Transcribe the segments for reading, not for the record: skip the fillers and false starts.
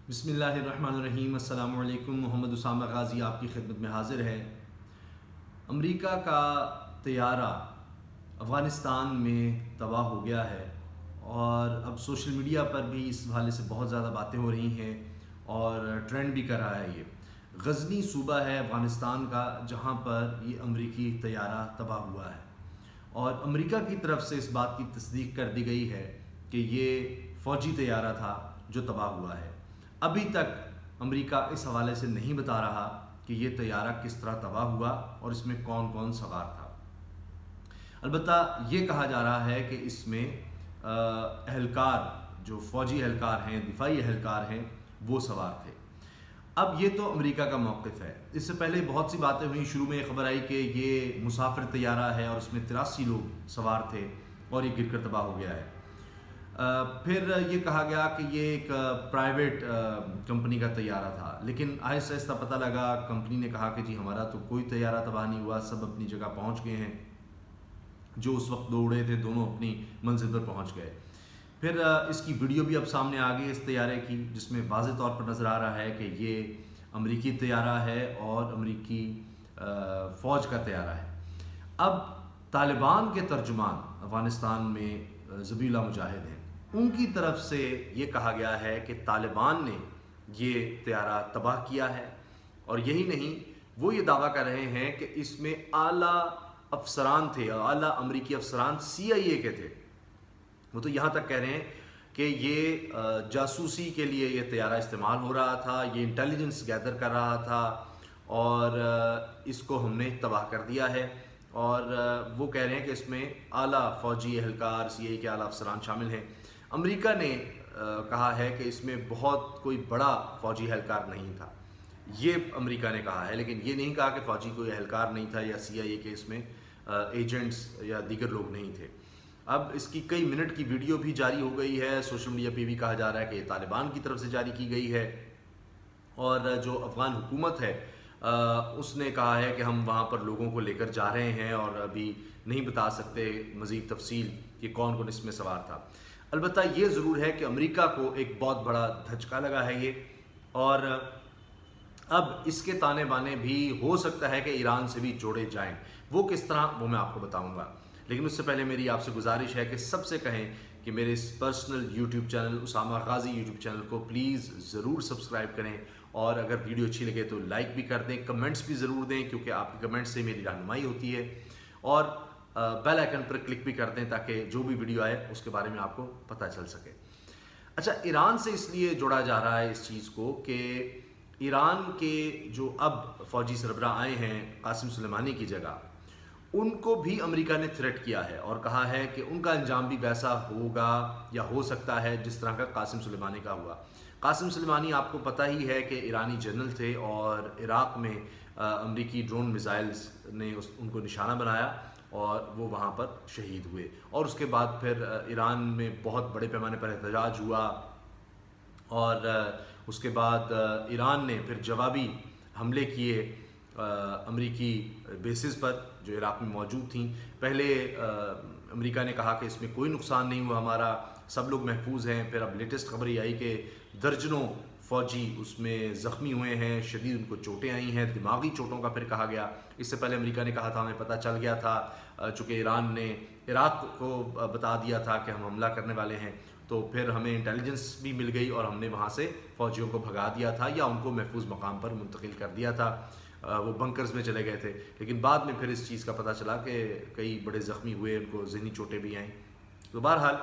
बिस्मिल्लाहिर्रहमानिर्रहीम। अस्सलाम वालेकुम। मोहम्मद उसामा गाज़ी आपकी खिदमत में हाज़िर है। अमेरिका का तैयारा अफ़ग़ानिस्तान में तबाह हो गया है और अब सोशल मीडिया पर भी इस हवाले से बहुत ज़्यादा बातें हो रही हैं और ट्रेंड भी कर रहा है। ये गज़नी सूबा है अफ़ग़ानिस्तान का जहाँ पर ये अमेरिकी तैयारा तबाह हुआ है और अमेरिका की तरफ से इस बात की तस्दीक कर दी गई है कि ये फ़ौजी तैयारा था जो तबाह हुआ है। अभी तक अमेरिका इस हवाले से नहीं बता रहा कि ये तैयारा किस तरह तबाह हुआ और इसमें कौन कौन सवार था। अलबत्ता ये कहा जा रहा है कि इसमें एहलकार जो फ़ौजी एहलकार हैं, दिफाई एहलकार हैं, वो सवार थे। अब ये तो अमेरिका का मौक़िफ़ है। इससे पहले बहुत सी बातें हुई। शुरू में खबर आई कि ये मुसाफिर तैयारा है और उसमें 83 लोग सवार थे और ये गिरकर तबाह हो गया है। फिर ये कहा गया कि ये एक प्राइवेट कंपनी का तैयारा था, लेकिन आहिस्ता आहिस्ता पता लगा, कंपनी ने कहा कि जी हमारा तो कोई तैयारा तबाह नहीं हुआ, सब अपनी जगह पहुंच गए हैं। जो उस वक्त दो उड़े थे दोनों अपनी मंजिल पर पहुंच गए। फिर इसकी वीडियो भी अब सामने आ गई इस तैयारे की, जिसमें वाज़ेह तौर पर नज़र आ रहा है कि ये अमेरिकी तैयारा है और अमेरिकी फ़ौज का तैयारा है। अब तालिबान के तर्जुमान अफ़ग़ानिस्तान में ज़बीहुल्लाह मुजाहिद हैं, उनकी तरफ से ये कहा गया है कि तालिबान ने ये तैयारा तबाह किया है। और यही नहीं, वो ये दावा कर रहे हैं कि इसमें आला अफसरान थे, आला अमरीकी अफसरान CIA के थे। वो तो यहाँ तक कह रहे हैं कि ये जासूसी के लिए ये तैयारा इस्तेमाल हो रहा था, ये इंटेलिजेंस गैदर कर रहा था और इसको हमने तबाह कर दिया है। और वो कह रहे हैं कि इसमें आला फ़ौजी एहलकार, CIA के आला अफसरान शामिल हैं। अमेरिका ने कहा है कि इसमें बहुत कोई बड़ा फ़ौजी एहलकार नहीं था, ये अमेरिका ने कहा है, लेकिन ये नहीं कहा कि फ़ौजी कोई एहलकार नहीं था या CIA के इसमें एजेंट्स या दीगर लोग नहीं थे। अब इसकी कई मिनट की वीडियो भी जारी हो गई है, सोशल मीडिया पे भी कहा जा रहा है कि ये तालिबान की तरफ से जारी की गई है और जो अफ़गान हुकूमत है उसने कहा है कि हम वहाँ पर लोगों को लेकर जा रहे हैं और अभी नहीं बता सकते मज़ीद तफसील कि कौन कौन इसमें सवार था। अलबत्ता ये ज़रूर है कि अमेरिका को एक बहुत बड़ा धचका लगा है ये, और अब इसके ताने बाने भी हो सकता है कि ईरान से भी जोड़े जाएं। वो किस तरह, वो मैं आपको बताऊंगा। लेकिन उससे पहले मेरी आपसे गुजारिश है कि सबसे कहें कि मेरे इस personal YouTube channel Usama Ghazi YouTube channel को प्लीज़ ज़रूर सब्सक्राइब करें और अगर वीडियो अच्छी लगे तो लाइक भी कर दें, कमेंट्स भी ज़रूर दें क्योंकि आपके कमेंट्स से मेरी रहनुमाई होती है, और बेल आइकन पर क्लिक भी कर दें ताकि जो भी वीडियो आए उसके बारे में आपको पता चल सके। अच्छा, ईरान से इसलिए जोड़ा जा रहा है इस चीज़ को कि ईरान के जो अब फ़ौजी सरबराह आए हैं कासिम सुलेमानी की जगह, उनको भी अमेरिका ने थ्रेट किया है और कहा है कि उनका अंजाम भी वैसा होगा या हो सकता है जिस तरह का कासिम सुलेमानी का हुआ। कासिम सुलेमानी आपको पता ही है कि ईरानी जनरल थे और इराक़ में अमेरिकी ड्रोन मिसाइल्स ने उनको निशाना बनाया और वो वहाँ पर शहीद हुए। और उसके बाद फिर ईरान में बहुत बड़े पैमाने पर एहतजाज हुआ और उसके बाद ईरान ने फिर जवाबी हमले किए अमेरिकी बेसिस पर जो इराक़ में मौजूद थी। पहले अमेरिका ने कहा कि इसमें कोई नुकसान नहीं हुआ हमारा, सब लोग महफूज हैं। फिर अब लेटेस्ट खबर ये आई कि दर्जनों फ़ौजी उसमें ज़ख्मी हुए हैं, शदीद उनको चोटें आई हैं, दिमागी चोटों का फिर कहा गया। इससे पहले अमेरिका ने कहा था, हमें पता चल गया था, चूँकि ईरान ने इराक़ को बता दिया था कि हम हमला करने वाले हैं, तो फिर हमें इंटेलिजेंस भी मिल गई और हमने वहाँ से फ़ौजियों को भगा दिया था या उनको महफूज मकाम पर मुंतकिल कर दिया था। वो बंकर्स में चले गए थे, लेकिन बाद में फिर इस चीज़ का पता चला कि कई बड़े ज़ख्मी हुए, उनको ज़हनी चोटें भी आईं। तो बहरहाल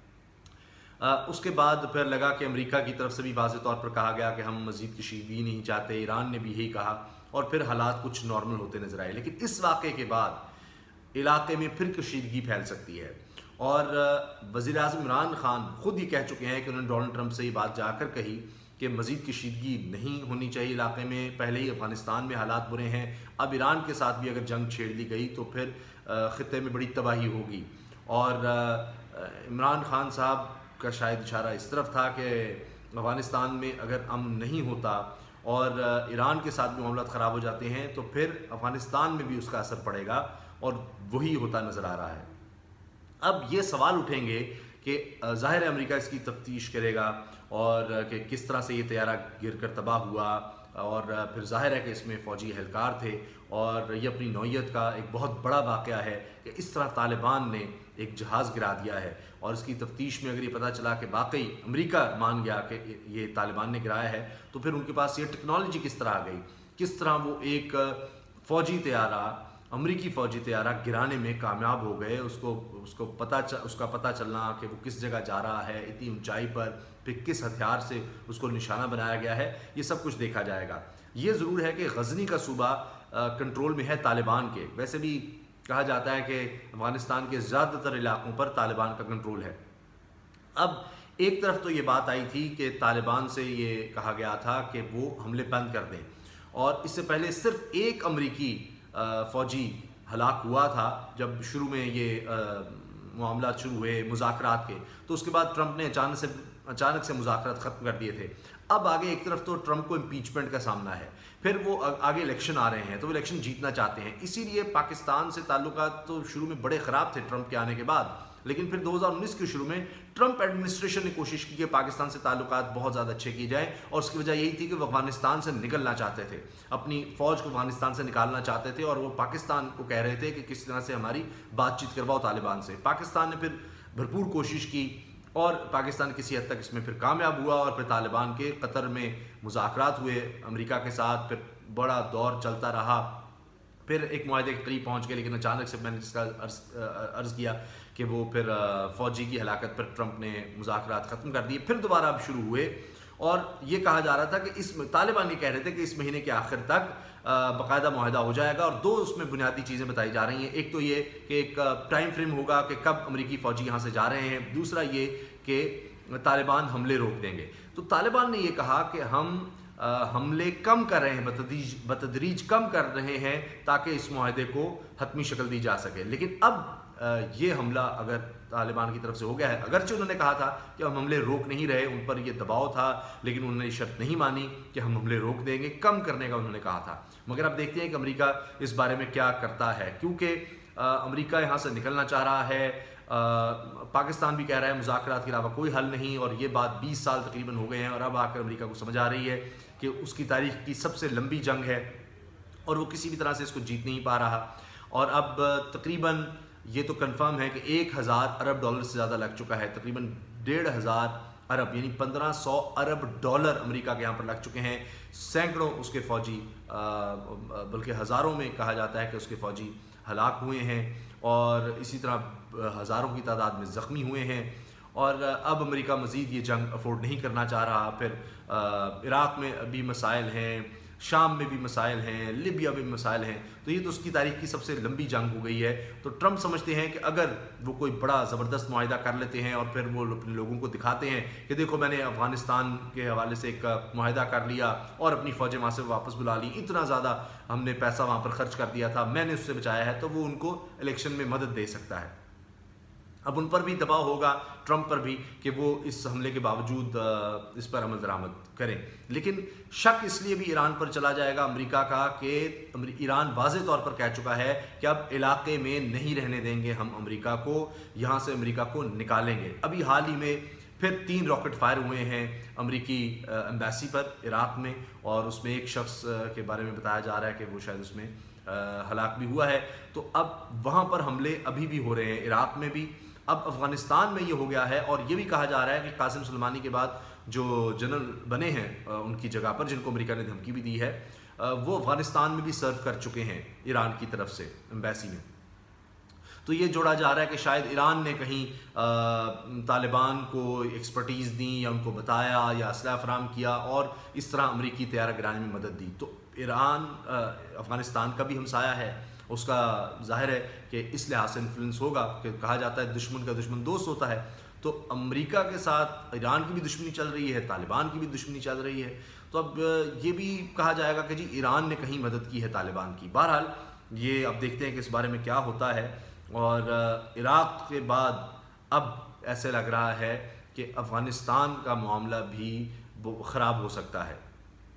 उसके बाद फिर लगा कि अमेरिका की तरफ से भी वाज़ेह तौर पर कहा गया कि हम मज़ीद कशीदगी नहीं चाहते। ईरान ने भी यही कहा और फिर हालात कुछ नॉर्मल होते नज़र आए। लेकिन इस वाक़े के बाद इलाके में फिर कशीदगी फैल सकती है और वज़ीर आज़म इमरान ख़ान ख़ुद ये कह चुके हैं कि उन्होंने डोनाल्ड ट्रंप से ये बात जाकर कही कि मज़ीद कशीदगी नहीं होनी चाहिए इलाके में। पहले ही अफ़ग़ानिस्तान में हालात बुरे हैं, अब ईरान के साथ भी अगर जंग छेड़ ली गई तो फिर ख़ित्ते में बड़ी तबाही होगी। और इमरान ख़ान साहब का शायद इशारा इस तरफ था कि अफ़ग़ानिस्तान में अगर अमन नहीं होता और ईरान के साथ भी मामलात ख़राब हो जाते हैं तो फिर अफ़ग़ानिस्तान में भी उसका असर पड़ेगा, और वही होता नज़र आ रहा है। अब ये सवाल उठेंगे कि ज़ाहिर है अमेरिका इसकी तफ्तीश करेगा اور کہ کس طرح سے یہ طیارہ گر کر تباہ ہوا، اور پھر ظاہر ہے کہ اس میں فوجی اہلکار تھے، اور یہ اپنی نوعیت کا ایک بہت بڑا واقعہ ہے کہ اس طرح طالبان نے ایک جہاز گرا دیا ہے، اور اس کی تفتیش میں اگر یہ پتہ چلا کہ واقعی امریکہ مان گیا کہ یہ طالبان نے گرایا ہے، تو پھر ان کے پاس یہ ٹیکنالوجی کس طرح آ گئی، کس طرح وہ ایک فوجی طیارہ، امریکی فوجی طیارہ گرانے میں کامیاب ہو گئے، اس کا پتہ چلنا کہ وہ کس جگہ جا رہا ہے اتنی اونچائی پر، پھر کس ہتھیار سے اس کو نشانہ بنایا گیا ہے، یہ سب کچھ دیکھا جائے گا۔ یہ ضرور ہے کہ غزنی کا صوبہ کنٹرول میں ہے طالبان کے، ویسے بھی کہا جاتا ہے کہ افغانستان کے زیادہ تر علاقوں پر طالبان کا کنٹرول ہے۔ اب ایک طرف تو یہ بات آئی تھی کہ طالبان سے یہ کہا گیا تھا کہ وہ حملے بند کر دیں، اور اس سے پہلے صرف ایک امریکی فوجی ہلاک ہوا تھا جب شروع میں یہ معاملات شروع ہوئے مذاکرات کے، تو اس کے بعد ٹرمپ نے اچانک سے مذاکرات ختم کر دیے تھے۔ اب آگے ایک طرف تو ٹرمپ کو امپیچمنٹ کا سامنا ہے، پھر وہ آگے الیکشن آ رہے ہیں تو وہ الیکشن جیتنا چاہتے ہیں، اسی لیے پاکستان سے تعلقات تو شروع میں بڑے خراب تھے ٹرمپ کے آنے کے بعد، لیکن پھر 2019 کے شروع میں ٹرمپ ایڈمنسٹریشن نے کوشش کی کہ پاکستان سے تعلقات بہت زیادہ اچھے کی جائیں، اور اس کی وجہ یہی تھی کہ وہ افغانستان سے نکلنا چاہتے تھے، اپنی فوج کو افغانستان سے نکالنا چاہتے تھے، اور وہ پاکستان کو کہہ رہے تھے کہ کس طرح سے ہماری بات چیت کرواؤ طالبان سے۔ پاکستان نے پھر بھرپور کوشش کی، اور پاکستان کسی حد تک اس میں پھر کامیاب ہوا، اور پھر طالبان کے قطر میں مذاکرات ہوئے امریکہ کے ساتھ، پھر بڑا دور چلتا رہا، پھر ایک معاہدے کے قریب پہنچ گئے، لیکن اچانک سے میں نے جس کا عرض کیا کہ وہ پھر فوجی کی ہلاکت پر ٹرمپ نے مذاکرات ختم کر دیے، پھر دوبارہ اب شروع ہوئے، اور یہ کہا جا رہا تھا کہ طالبان یہ کہہ رہے تھے کہ اس مہینے کے آخر تک باقاعدہ معاہدہ ہو جائے گا، اور دو اس میں بنیادی چیزیں بتائی جا رہی ہیں، ایک تو یہ کہ ایک ٹائم فریم ہوگا کہ کب امریکی فوجی یہاں سے جا رہے ہیں، دوسرا یہ کہ طالبان حملے روک دیں گے۔ تو طالبان نے یہ کہا کہ ہم حملے کم کر رہے ہیں، بتدریج کم کر رہے ہیں تاکہ اس معاہدے کو حتمی شکل دی جا سکے، لیکن اب یہ حملہ اگر طالبان کی طرف سے ہو گیا ہے، اگرچہ انہوں نے کہا تھا کہ ہم حملے روک نہیں رہے، ان پر یہ دباؤ تھا، لیکن انہوں نے یہ شرط نہیں مانی کہ ہم حملے روک دیں گے، کم کرنے کا انہوں نے کہا تھا۔ مگر اب دیکھتے ہیں کہ امریکہ اس بارے میں کیا کرتا ہے، کیونکہ امریکہ یہاں سے نکلنا چاہ رہا ہے، پاکستان بھی کہہ رہا ہے مذاکرات کے علاوہ کوئی حل نہیں، اور یہ بات 20 سال تقریباً ہو گئے ہیں، اور اب آ کر امریکہ کو سمجھ آ رہی ہے کہ اس کی تاریخ کی سب سے لمبی جنگ ہے، اور وہ کسی بھی طرح سے اس کو جیت نہیں پا رہا، اور اب تقریباً یہ تو کنفرم ہے کہ 1000 ارب ڈالر سے زیادہ لگ چکا ہے، تقریباً 1500 ارب یعنی 1500 ارب ڈالر امریکہ کے یہاں پر لگ چکے ہیں، سینکڑوں اس کے فوجی بلکہ ہزاروں میں کہا جاتا ہے کہ اس کے فوجی ہلاک ہوئے ہیں، اور اسی طرح ہزاروں کی تعداد میں زخمی ہوئے ہیں، اور اب امریکہ مزید یہ جنگ افورڈ نہیں کرنا چاہ رہا۔ پھر عراق میں بھی مسائل ہیں، شام میں بھی مسائل ہیں، لیبیا میں بھی مسائل ہیں، تو یہ تو اس کی تاریخ کی سب سے لمبی جنگ ہو گئی ہے۔ تو ٹرمپ سمجھتے ہیں کہ اگر وہ کوئی بڑا زبردست معاہدہ کر لیتے ہیں، اور پھر وہ اپنے لوگوں کو دکھاتے ہیں کہ دیکھو میں نے افغانستان کے حوالے سے ایک معاہدہ کر لیا، اور اپنی فوجیں وہاں سے واپس بلا لی، اتنا زیادہ ہم نے پیسہ وہاں پر خرچ کر دیا تھا، میں نے اس سے بچایا ہے، تو وہ ان کو الیکشن میں مدد دے سکتا ہے۔ اب ان پر بھی دباؤ ہوگا، ٹرمپ پر بھی، کہ وہ اس حملے کے باوجود اس پر عمل درآمد کریں، لیکن شک اس لیے بھی ایران پر چلا جائے گا امریکہ کا کہ ایران واضح طور پر کہہ چکا ہے کہ اب علاقے میں نہیں رہنے دیں گے ہم امریکہ کو، یہاں سے امریکہ کو نکالیں گے۔ ابھی حال ہی میں پھر 3 راکٹ فائر ہوئے ہیں امریکی ایمبیسی پر عراق میں، اور اس میں ایک شخص کے بارے میں بتایا جا رہا ہے کہ وہ شاید اس میں ہلاک بھی ہوا ہے۔ تو اب وہاں پر حملے ابھی بھی ہو رہے ہیں، عراق میں بھی، اب افغانستان میں یہ ہو گیا ہے، اور یہ بھی کہا جا رہا ہے کہ قاسم سلیمانی کے بعد جو جنرل بنے ہیں ان کی جگہ پر، جن کو امریکہ نے دھمکی بھی دی ہے، وہ افغانستان میں بھی سرو کر چکے ہیں ایران کی طرف سے ایمبیسی میں۔ تو یہ جوڑا جا رہا ہے کہ شاید ایران نے کہیں طالبان کو ایکسپرٹیز دی، یا ان کو بتایا، یا اسلحہ فراہم کیا، اور اس طرح امریکی طیارہ گرانے میں مدد دی۔ تو ایران افغانستان کا بھی ہمسایہ ہے، اس کا ظاہر ہے کہ اس لحاظ سے انفلوئنس ہوگا، کہ کہا جاتا ہے دشمن کا دشمن دوست ہوتا ہے، تو امریکہ کے ساتھ ایران کی بھی دشمنی چل رہی ہے، طالبان کی بھی دشمنی چل رہی ہے، تو اب یہ بھی کہا جائے گا کہ جی ایران نے کہیں مدد کی ہے طالبان کی۔ بہرحال یہ اب دیکھتے ہیں کہ اس بارے میں کیا ہوتا ہے، اور عراق کے بعد اب ایسے لگ رہا ہے کہ افغانستان کا معاملہ بھی خراب ہو سکتا ہے۔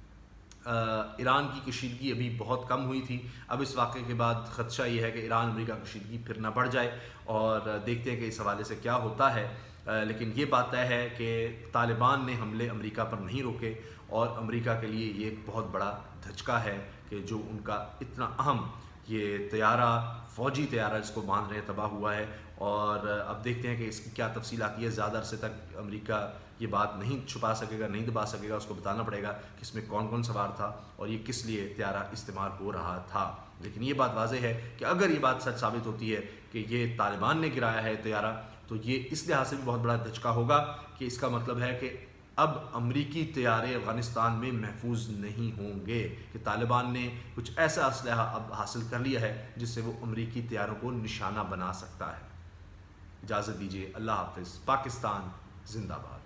ایران کی کشیدگی ابھی بہت کم ہوئی تھی، اب اس واقعے کے بعد خدشہ یہ ہے کہ ایران امریکہ کشیدگی پھر نہ بڑھ جائے، اور دیکھتے ہیں کہ اس حوالے سے کیا ہوتا ہے۔ لیکن یہ بات طے ہے کہ طالبان نے حملے امریکہ پر نہیں روکے، اور امریکہ کے لیے یہ ایک بہت بڑا دھچکا ہے کہ جو ان کا اتنا اہم یہ طیارہ، فوجی طیارہ جس کو باندھ رہے ہیں، تباہ ہوا ہے۔ اور اب دیکھتے ہیں کہ اس کی کیا تفصیل آتی ہے۔ زیادہ عرصے تک امریکہ یہ بات نہیں چھپا سکے گا، نہیں دبا سکے گا، اس کو بتانا پڑے گا کہ اس میں کون کون سوار تھا اور یہ کس لیے طیارہ استعمال ہو رہا تھا۔ لیکن یہ بات واضح ہے کہ اگر یہ بات سچ ثابت ہوتی ہے کہ یہ طالبان نے گرایا ہے طیارہ، تو یہ اس لحاظ سے بھی بہت بڑا دھچکا ہوگا کہ اس کا مطلب ہے کہ اب امریکی طیارے افغانستان میں محفوظ نہیں ہوں گے، کہ طالبان نے کچھ ایسا اسلحہ اب حاصل کر لیا ہے جس سے وہ امریکی طیاروں کو نشانہ بنا سکتا ہے۔ اجازت دیجیے، اللہ حافظ۔ پاکستان زندہ باد۔